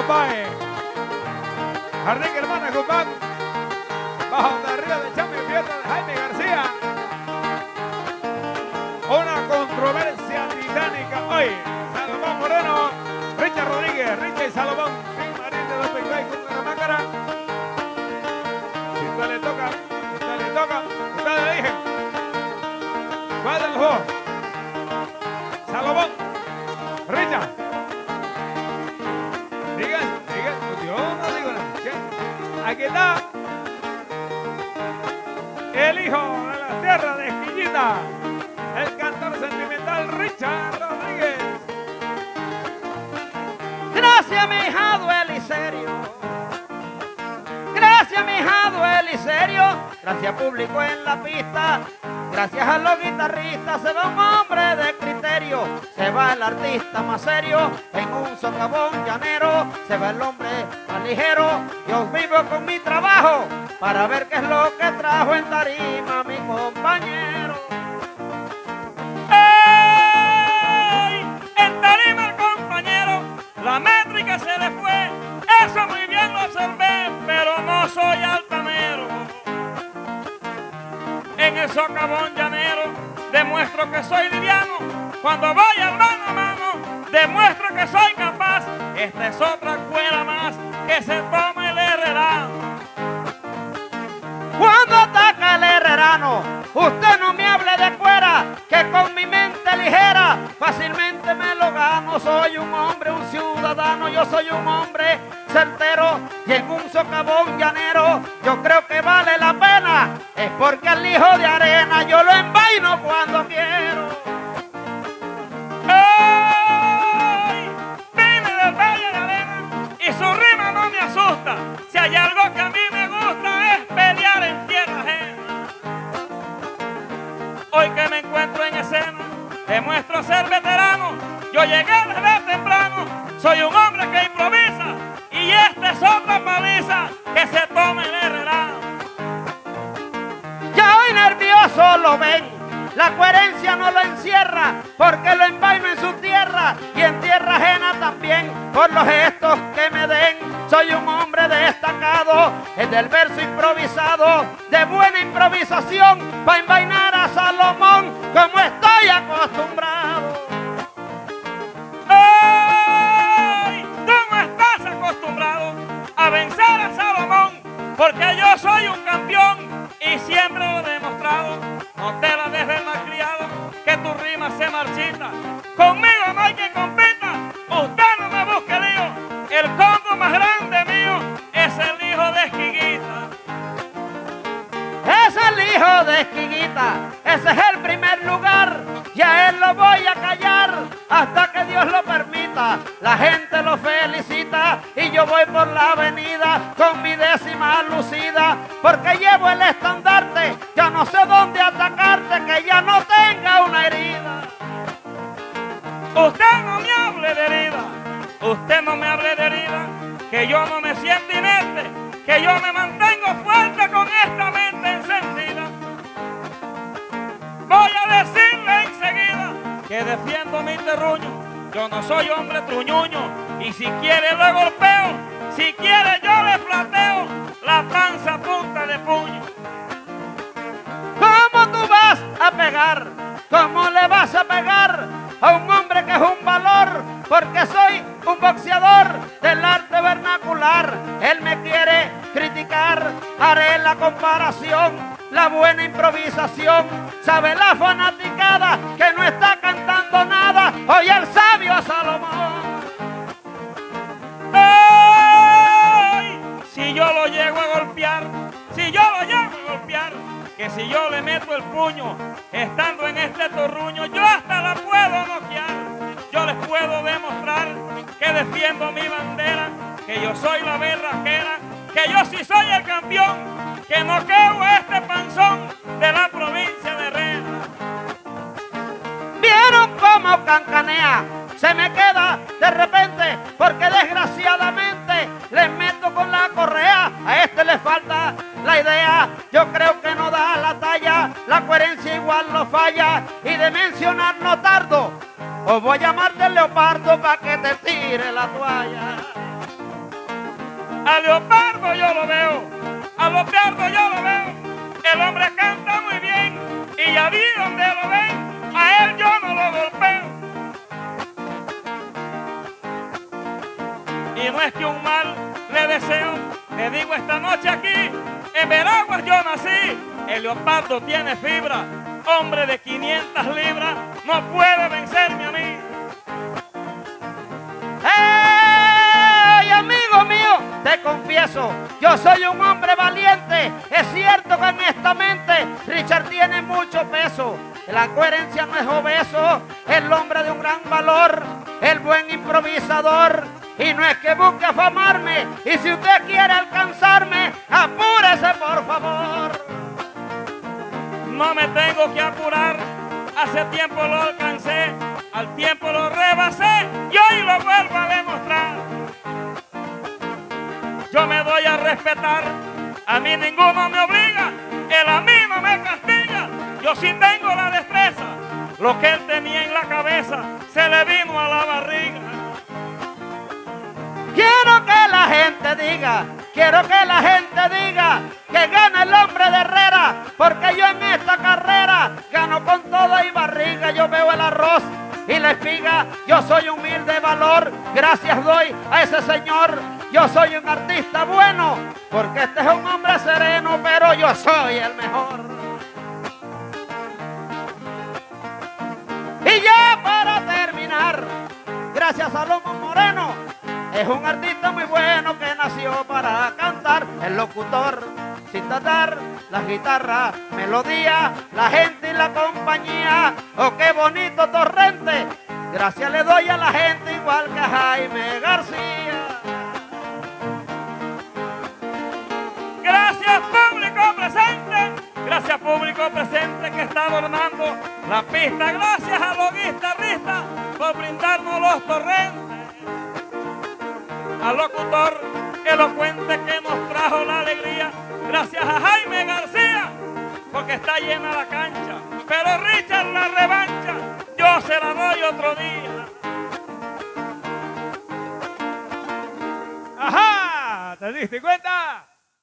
compadre. Jardín Hermana Cupán. Bajo de arriba de Chame y Fiesta de Jaime García. Una controversia titánica hoy. Salomón Moreno, Richard Rodríguez, Richard y Salomón, Big Marín de los Pecay con la máscara. Si usted le toca, usted le dije. ¿Cuál de los dos? Salomón, Richard. Diga, yo no digo nada. ¿Qué? Aquí está el hijo de la tierra de Esquillita, el cantor sentimental Richard Rodríguez. Gracias, mi hijado Eliserio. Gracias, mi hijado Eliserio. Gracias, público en la pista. Gracias a los guitarristas. Se va un hombre de criterio. Se va el artista más serio en un socavón llanero. Se va el hombre más ligero. Yo vivo con mi trabajo para ver qué es lo que trajo en tarima mi compañero. ¡Ey! En tarima el compañero, la métrica se le fue. Eso muy bien lo observé, pero no soy altanero. En el socavón llanero demuestro que soy liviano. Cuando voy al mano a mano demuestro que soy capaz. Esta es otra cuera más que se toma el herrerano. Cuando ataca el herrerano, usted no me hable de cuera, que con mi mente ligera fácilmente me lo gano. Soy un hombre, un ciudadano, yo soy un hombre certero. Y en un socavón llanero yo creo que vale la pena. Es porque el hijo de arena yo lo envaino cuando quiero. ¡Ey! Vine del Valle de Arena y su rima no me asusta. Si hay algo que a mí me gusta es pelear en tierra ajena. Hoy que me encuentro en escena, demuestro ser veterano. Yo llegué desde temprano, soy un hombre que improvisa. Y esta es otra paliza que se toma el herrerano. Ya hoy nervioso lo ven. La coherencia no lo encierra, porque lo envaino en su tierra y en tierra ajena también, por los gestos que me den. Soy un hombre destacado, es del verso improvisado, de buena improvisación, para envainar a Salomón como estoy acostumbrado. ¡Ay! Tú no estás acostumbrado a vencer a Salomón, porque yo soy un campeón y siempre lo he demostrado. No te la dejes malcriado, que tu rima se marchita. Conmigo no hay quien compita, usted no me busque lío. El combo más grande mío es el hijo de Esquiguita. Es el hijo de Esquiguita, ese es el primer lugar, y a él lo voy a callar hasta que Dios lo permita. La gente lo felicita y yo voy por la avenida con mi décima lucida, porque llevo el estandarte, ya no sé dónde atacarte, que ya no tenga una herida. Usted no me hable de herida, usted no me hable de herida, que yo no me siento inerte, que yo me mantengo fuerte con esta mente encendida. Voy a decirle enseguida que defiendo mi terruño. Yo no soy hombre truñuño y si quiere lo golpeo, si quiere yo le plateo la panza a punta de puño. ¿Cómo tú vas a pegar? ¿Cómo le vas a pegar a un hombre que es un valor? Porque soy un boxeador del arte vernacular. Él me quiere criticar, haré la comparación, la buena improvisación. Sabe la fanaticada que no está cantando nada. Oye el sabio Salomón. ¡Ay! Si yo lo llego a golpear, si yo lo llego a golpear, que si yo le meto el puño, estando en este torruño, yo hasta la puedo noquear. Yo les puedo demostrar que defiendo mi bandera, que yo soy la berraquera, que yo sí soy el campeón, que noqueo a este panzón de la provincia de Herrera. ¿Vieron cómo cancanea? Se me queda de repente, porque desgraciadamente le meto con la correa. A este le falta la idea, yo creo que no da la talla, la coherencia igual lo falla, y de mencionar no tardo, os voy a llamar del leopardo para que te tire la toalla. A Leopardo yo lo veo, a Leopardo yo lo veo. El hombre canta muy bien y allí donde lo ven, a él yo no lo golpeo. Y no es que un mal le deseo, le digo esta noche aquí, en Veraguas yo nací. El Leopardo tiene fibra, hombre de 500 libras, no puede vencerme a mí. ¡Ey, amigo mío! Te confieso, yo soy un hombre valiente. Es cierto que honestamente Richard tiene mucho peso. La coherencia no es obeso, el hombre de un gran valor, el buen improvisador. Y no es que busque afamarme, y si usted quiere alcanzarme, apúrese por favor. No me tengo que apurar, hace tiempo lo alcancé, al tiempo lo rebasé y hoy lo vuelvo a demostrar. Yo me doy a respetar, a mí ninguno me obliga, él a mí no me castiga, yo sí tengo la destreza, lo que él tenía en la cabeza se le vino a la barriga. Quiero que la gente diga, que gana el hombre de Herrera, porque yo en esta carrera gano con todo y barriga. Yo veo el arroz y la espiga, yo soy humilde de valor, gracias doy a ese señor. Yo soy un artista bueno, porque este es un hombre sereno, pero yo soy el mejor. Y ya para terminar, gracias a Lomo Moreno, es un artista muy bueno que nació para cantar. El locutor, sin tratar, las guitarras, melodía, la gente y la compañía. Oh, qué bonito torrente. Gracias le doy a la gente igual que a Jaime García. Gracias público presente, gracias público presente que está adornando la pista. Gracias a los guitarristas por brindarnos los torrentes. Al locutor elocuente que nos trajo la alegría, gracias a Jaime García, porque está llena la cancha. Pero Richard, la revancha, yo se la doy otro día. ¡Ajá! ¿Te diste cuenta?